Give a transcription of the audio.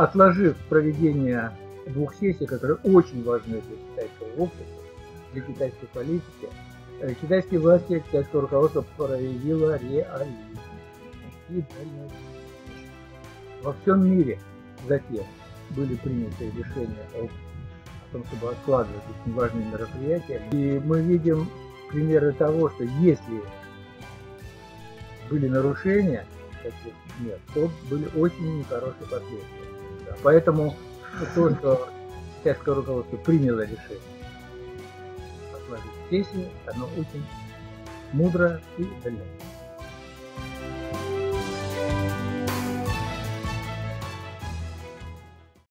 отложив проведение двух сессий, которые очень важны для китайского общества, для китайской политики, китайские власти, китайское руководство проявило реализм и дальность. Во всем мире затем были приняты решения о том, чтобы откладывать очень важные мероприятия. И мы видим примеры того, что если были нарушения таких мер, то были очень нехорошие последствия. Да. Поэтому то, что китайское руководство приняло решение отложить сессию, оно очень мудро и дальновидно.